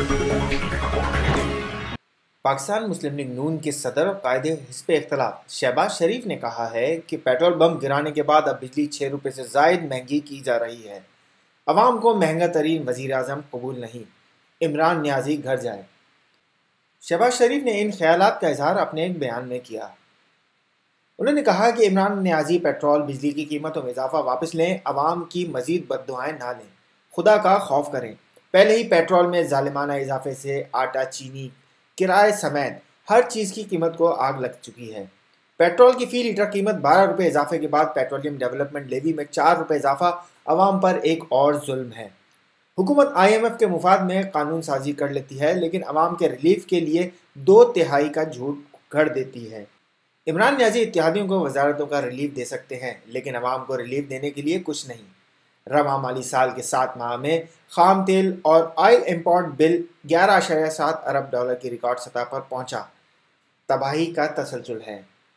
پاکستان مسلم league نون کے صدر اور قائد حزب اختلاف شہباز شریف نے کہا ہے کہ پیٹرول بم گرانے کے بعد اب بجلی 6 روپے سے زائد مہنگی کی جا رہی ہے۔ عوام کو مہنگا ترین وزیر اعظم قبول نہیں، عمران نیازی گھر جائے۔ شہباز شریف نے ان خیالات کا اظہار اپنے ایک بیان میں کیا۔ انہوں نے کہا کہ عمران نیازی پیٹرول بجلی کی قیمتوں میں اضافہ واپس لیں، عوام کی مزید بددعائیں نہ لیں، خدا کا خوف کریں۔ پہلے ہی پیٹرول میں ظالمانہ اضافے سے آٹا، چینی، کرائے سمیت ہر چیز کی قیمت کو آگ لگ چکی ہے۔ پیٹرول کی فی لیٹر قیمت 12 روپے اضافے کے بعد پیٹرولیم ڈیولپمنٹ لیوی میں 4 روپے اضافہ عوام پر ایک اور ظلم ہے۔ حکومت IMF کے مفاد میں قانون سازی کر لیتی ہے لیکن عوام کے ریلیف کے لیے 2/3 کا جھوٹ گھڑ دیتی ہے۔ عمران نیازی اتحادیوں کو وزارتوں کا ریلیف دے سکتے ہیں لیکن عوام کو ریلیف دینے کے لیے کچھ نہیں۔ رواں مالی سال کے 7 ماہ میں خام تیل اور آئل امپورٹ بل 11.7 ارب ڈالر کی ریکارڈ سطح پر پہنچا، تباہی کا تسلسل ہے۔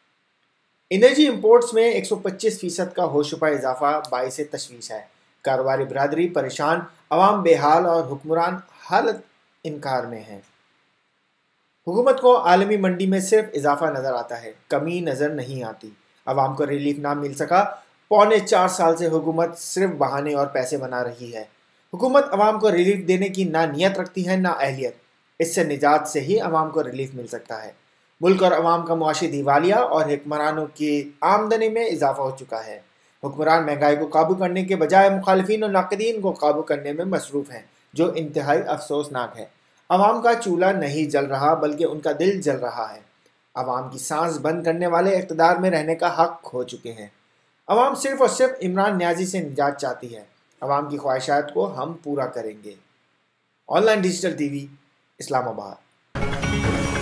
انرجی امپورٹس میں 125% کا ہوشربا اضافہ باعث تشویش ہے۔ کاروباری برادری پریشان، عوام بے حال اور حکمران حالت انکار میں ہیں۔ حکومت کو عالمی منڈی میں صرف اضافہ نظر آتا ہے، کمی نظر نہیں آتی۔ عوام کو ریلیف نہ مل سکا۔ 4.25 سال سے حکومت صرف بہانے اور پیسے بنا رہی ہے۔ حکومت عوام کو ریلیف دینے کی نہ نیت رکھتی ہے نہ اہلیت۔ اس سے نجات سے ہی عوام کو ریلیف مل سکتا ہے۔ ملک اور عوام کا معاشی دیوالیہ اور حکمرانوں کی آمدنی میں اضافہ ہو چکا ہے۔ حکمران مہنگائی کو قابو کرنے کے بجائے مخالفین اور ناقدین کو قابو کرنے میں مصروف ہیں، جو انتہائی افسوسناک ہے۔ عوام کا چولہا نہیں جل رہا بلکہ ان کا دل جل رہا ہے۔ عوام کی سانس بند کرنے والے اقتدار میں رہنے کا حق کھو چکے ہیں۔ عوام صرف اور صرف عمران نیازی سے نجات چاہتی ہے۔ عوام کی خواہشات کو ہم پورا کریں گے۔ آن لائن ڈیجیٹل TV، اسلام آباد۔